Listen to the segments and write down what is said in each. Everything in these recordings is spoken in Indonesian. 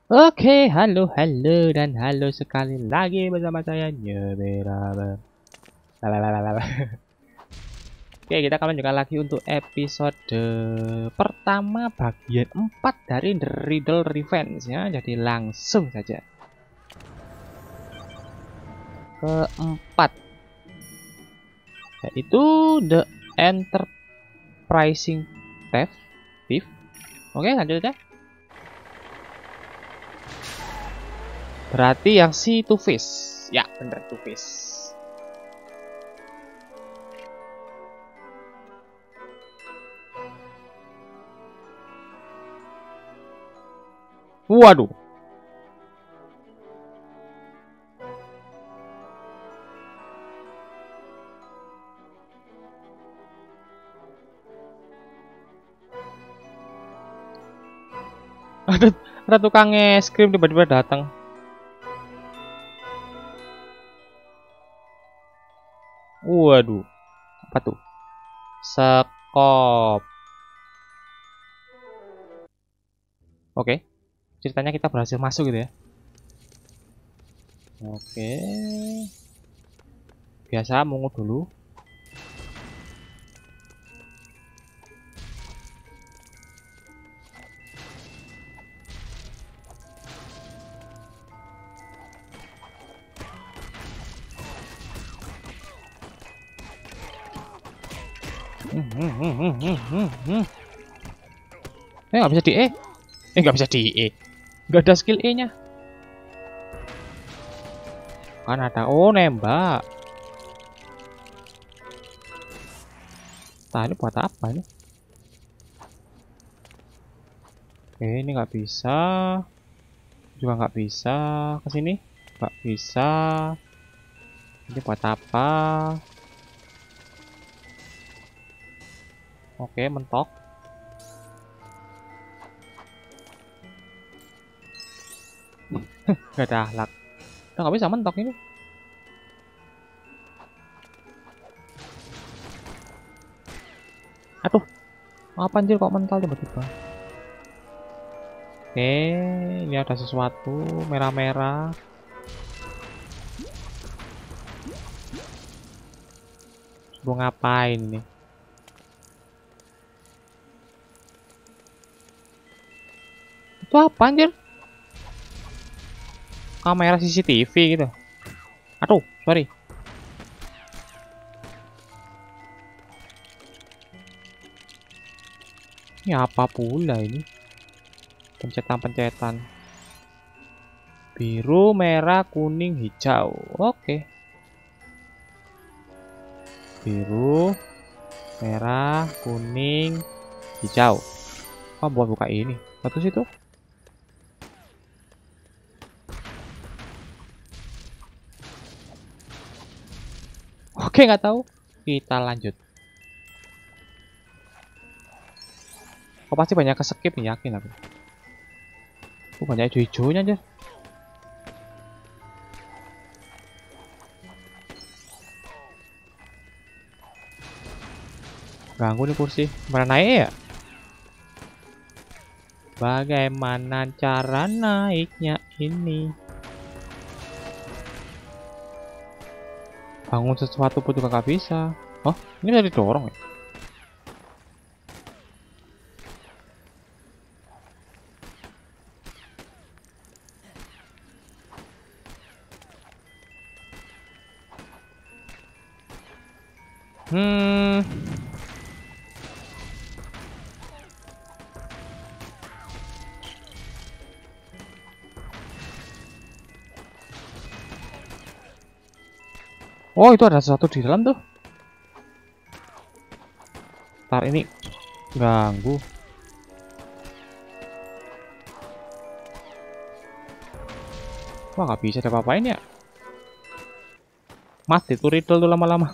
Oke, halo, halo, dan halo sekali lagi bersama saya Nyebera. Lalalala. Oke, kita akan lanjutkan lagi untuk episode pertama bagian 4 dari The Riddle Revenge ya. Jadi langsung saja keempat, yaitu The Enterprising Thief. Oke, lanjut aja. Berarti yang si Two Fish. Ya, bener Two Fish. Waduh. Ada tukang es krim tiba-tiba datang. Waduh, apa tuh? Sekop. Oke, ceritanya kita berhasil masuk gitu ya. Oke, biasa mungut dulu. Nggak bisa di E. Nggak bisa di E. Nggak ada skill E nya. Kan ada. Oh, nembak. Nah, ini buat apa ini? Oke, ini nggak bisa. Juga nggak bisa. Ke sini nggak bisa. Ini buat apa? Oke, mentok. Gak ada ahlak. Udah nggak bisa mentok ini. Aduh, apa anjir kok mental tiba-tiba? Oke, ini ada sesuatu merah-merah. Suruh ngapain nih? Itu apa anjir? Kamera CCTV gitu. Aduh, sorry. Ini apa pula ini? Pencetan-pencetan. Biru, merah, kuning, hijau. Oke. Biru, merah, kuning, hijau. Oh, buat buka ini. Satu situ. Oke, nggak tahu. Kita lanjut. Oh, pasti banyak keskip nih, yakin aku. Oh, banyak hijau-hijaunya aja. Ganggu nih kursi. Mana naik ya? Bagaimana cara naiknya ini? Bangun sesuatu pun juga nggak bisa. Oh, ini bisa didorong ya? Hmm. Oh, itu ada sesuatu di dalam tuh. Ntar ini ganggu. Wah, nggak bisa ada apa-apain ya. Mati tuh riddle tuh lama-lama.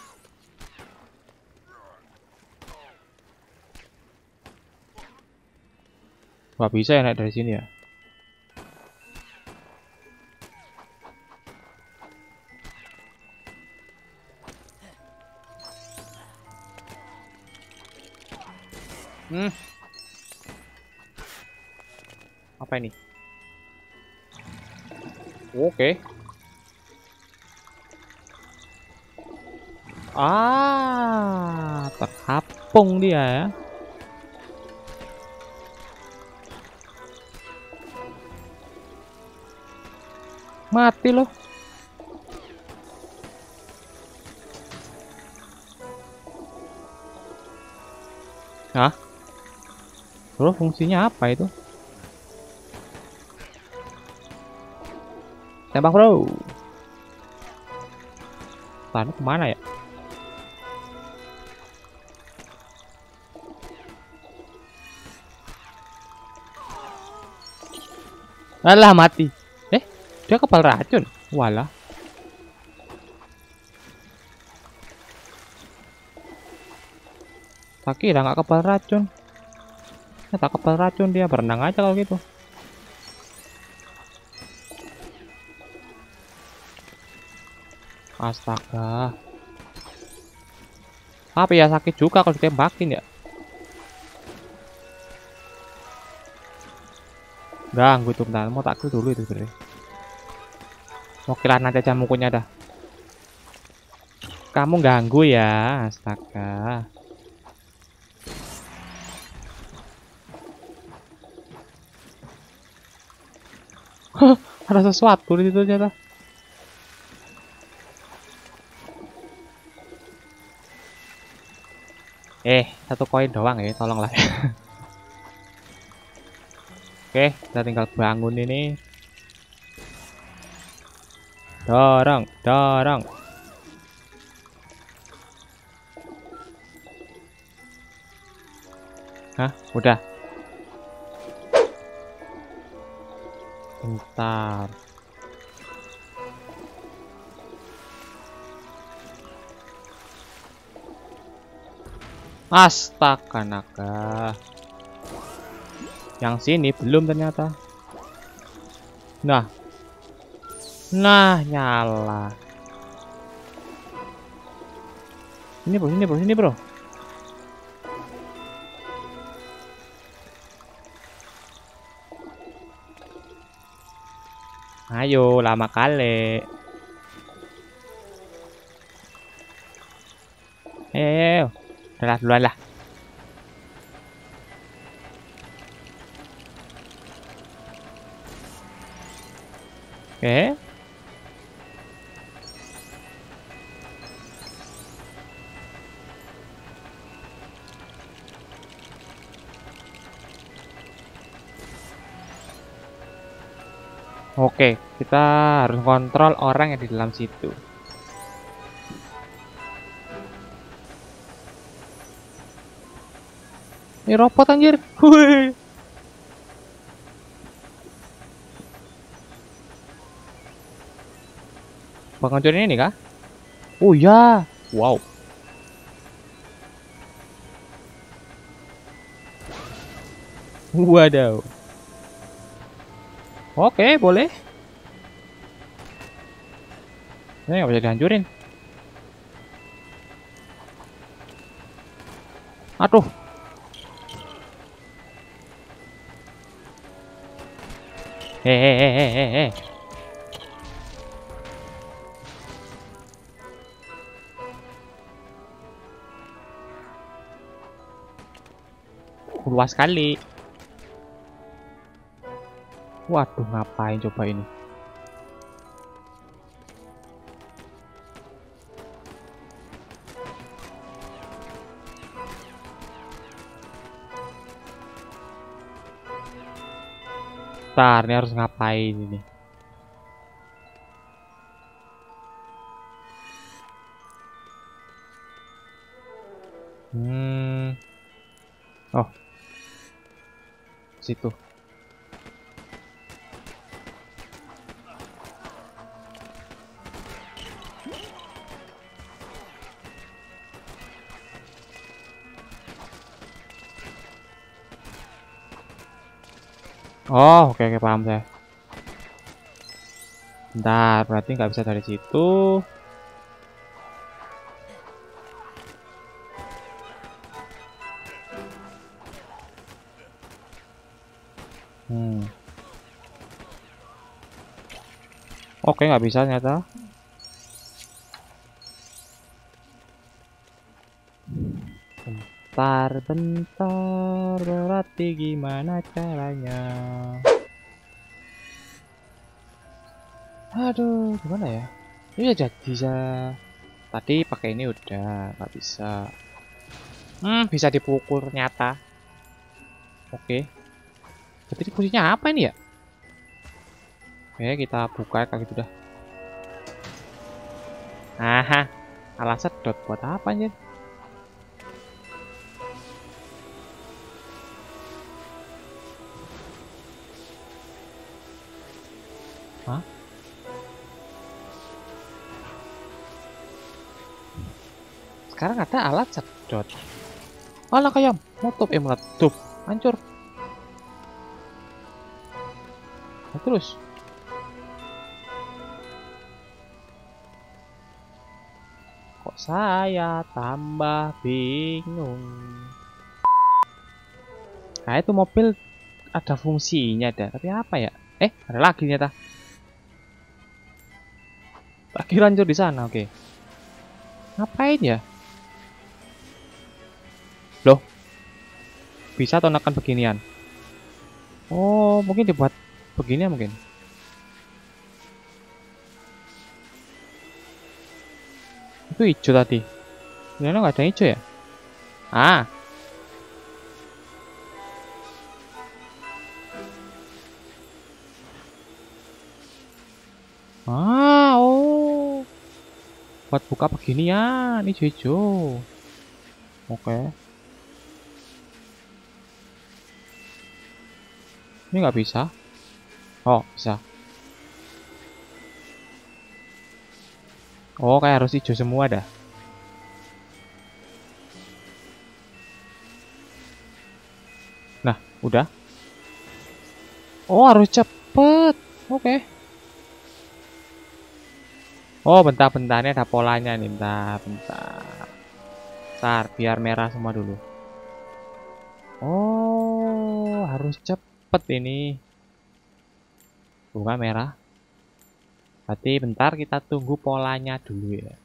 Nggak bisa ya naik dari sini ya. Hmm. Apa ini? Oke. Terkapung dia ya. Mati loh. Hah? Bro, fungsinya apa itu? Tembak bro. Tadi kemana ya? Alah mati. Dia kepal racun. Walah. Tak kira nggak kepal racun. Tak kepal racun, dia berenang aja kalau gitu. Astaga. Apa ya, sakit juga kalau ditembakin ya? Ganggu itu, bentar. Mau tak dulu itu sebenarnya. Mau kira nanti aja mukunya dah. Kamu ganggu ya, astaga. Ada sesuatu di situ ternyata. Satu koin doang ya, tolonglah. Oke, kita tinggal bangun ini. Dorong, dorong. Hah, udah. Bentar. Astaga naga. Yang sini belum ternyata. Nah. Nah, nyala. Ini bro, ini bro, ini bro. Ayo, lama kali. Ayo. Udah duluan lah. Oke. Oke, kita harus kontrol orang yang di dalam situ. Ini robot anjir. Wih. Pengancurin ini kah? Oh ya. Wow. Waduh. Oke, boleh. Ini nggak bisa dihancurin. Aduh. Hehehehe. Luas sekali. Waduh, ngapain coba ini? Bentar, ini harus ngapain ini? Oh, situ. Oh, oke, oke, paham saya. Bentar, berarti nggak bisa dari situ. Oke, nggak bisa ternyata. Bentar, berarti gimana caranya? Aduh, gimana ya? Ini ya jadi bisa. Tadi pakai ini udah, nggak bisa. Bisa dipukul ternyata. Oke. Jadi fungsinya apa ini ya? Oke, kita buka kayak gitu dah. Aha, alas sedot buat apa anjir? Hah? Sekarang ada alat sedot. Alah kayak meletup, meletup, hancur. Nah, terus kok saya tambah bingung. Nah itu mobil ada fungsinya dah, tapi apa ya? Ada lagi ternyata. Lagi hancur di sana, oke. Ngapain ya? Loh, bisa atau nekan beginian? Oh, mungkin dibuat begini mungkin. Itu hijau tadi. Sebenarnya nggak ada hijau ya? Ah, oh, buat buka beginian, hijau-hijau. Oke, ini nggak bisa. Oh, bisa. Oh, kayak harus hijau semua dah. Nah, udah. Oh, harus cepet. Oke. Oh, bentar-bentar, ini ada polanya nih. Bentar. Bentar, biar merah semua dulu. Oh, harus cepet ini. Bunga merah. Berarti bentar kita tunggu polanya dulu ya.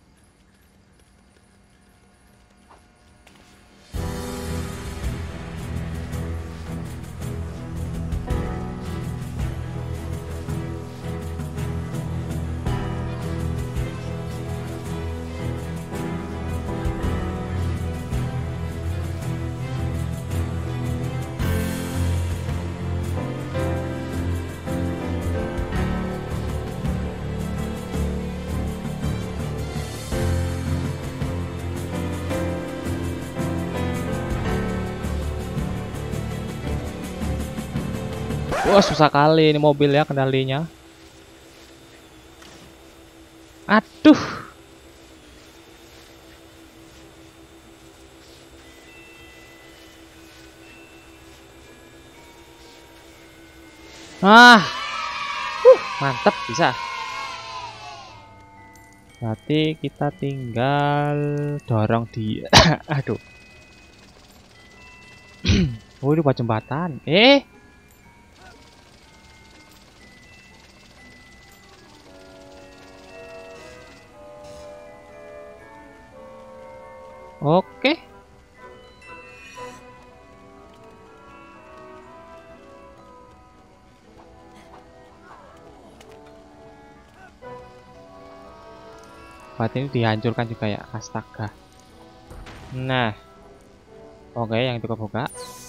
Wah, susah kali ini mobil ya kendalinya. Aduh. Ah, mantap bisa. Berarti kita tinggal dorong dia. Aduh. Oh, ini buat jembatan. Oke. Berarti ini dihancurkan juga ya. Astaga. Nah, oke, yang itu kebuka.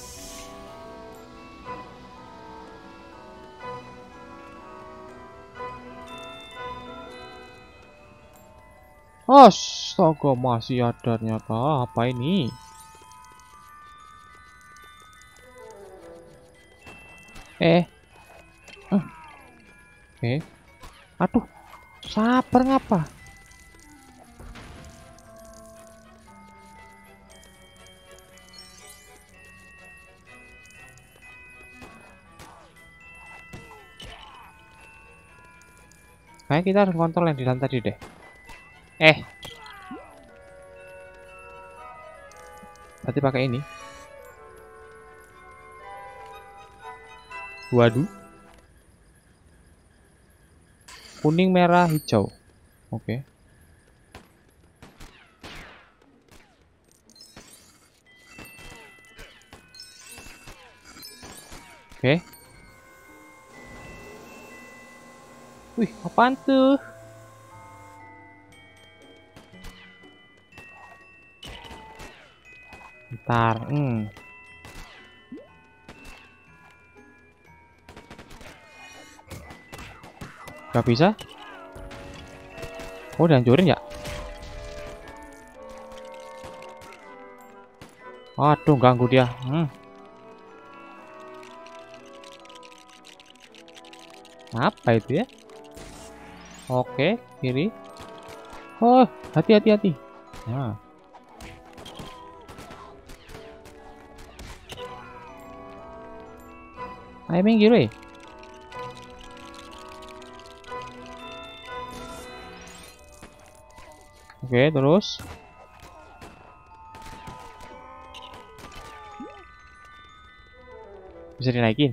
Astaga, masih ada ternyata. Apa ini? Eh, aduh, sabar ngapa? Kayak kita harus kontrol yang di dalam tadi deh. Berarti pakai ini. Waduh. Kuning, merah, hijau. Oke. Oke. Wih, apaan tuh? Ntar, gak bisa? Oh, dihancurin ya? Aduh, ganggu dia. Apa itu ya? Oke, kiri. Oh, hati. Nah, ayo minggir, weh. Oke, terus. Bisa dinaikin?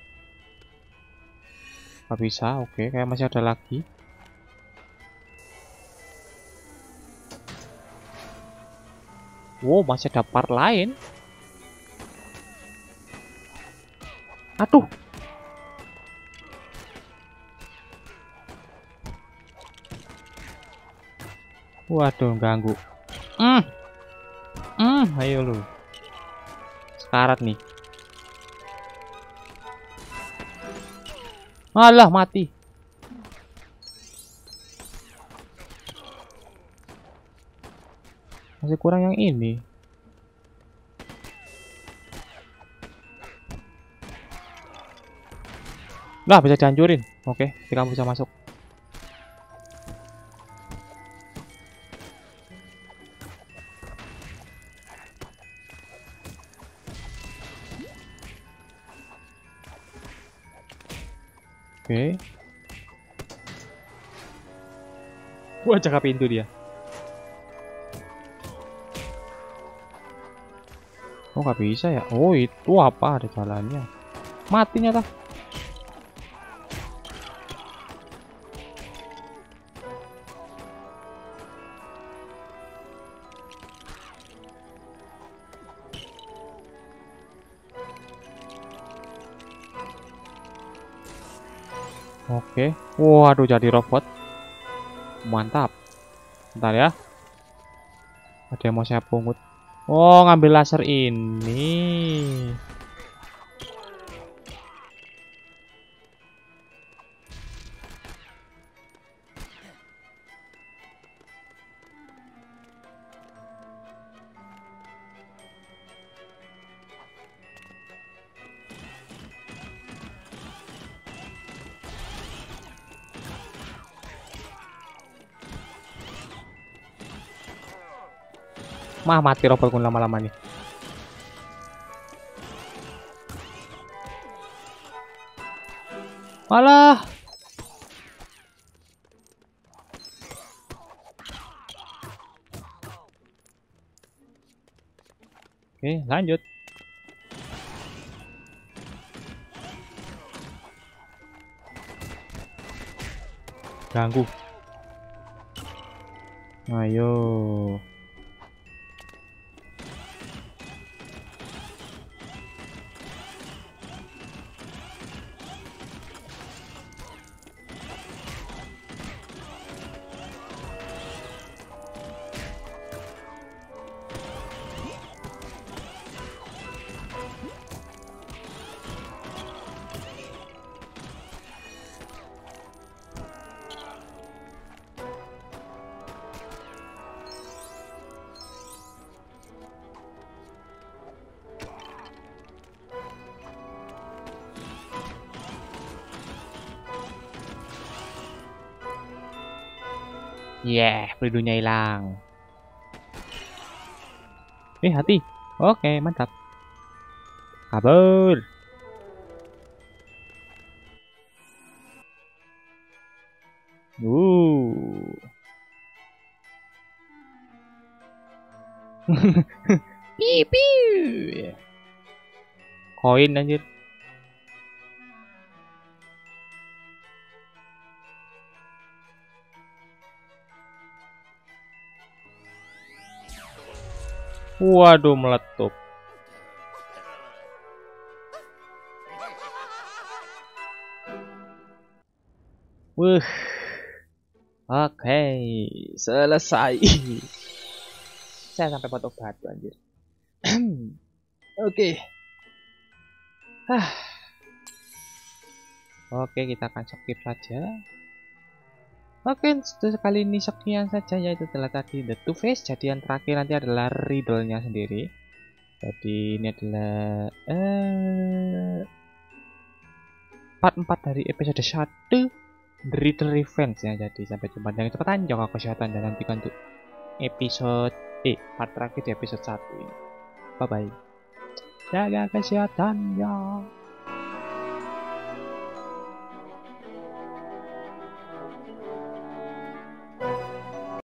Gak bisa, oke. Kayak masih ada lagi. Wow, masih ada part lain. Aduh. Waduh, ganggu. Ayo lu. Sekarat nih. Alah, mati. Masih kurang yang ini. Lah, bisa dihancurin. Oke, kamu bisa masuk. Oke. Gua jaga pintu dia. Oh, nggak bisa ya? Oh, itu apa? Ada jalannya. Matinya tah. Oke. Waduh, jadi robot. Mantap. Bentar ya. Ada yang mau saya pungut. Oh, ngambil laser ini. Mati robotku lama-lama nih. Alah. Oke, lanjut. Ganggu. Ayo. Pelitunya hilang. Hati. Oke, mantap. Kabur. Piu. Koin anjir. Waduh, meletup. Wuh. Oke, selesai. Saya sampai foto batu anjir. Oke. Oke, kita akan skip saja. Oke, sekali ini sekian saja, yaitu adalah tadi The Two Face. Jadi yang terakhir nanti adalah riddle-nya sendiri. Jadi ini adalah part 4 dari episode 1 The Riddle Revenge ya. Jadi sampai jumpa dengan cepat, jaga kesehatan dan nantikan untuk episode part terakhir di episode 1 ini. Bye bye. Jaga kesehatan ya.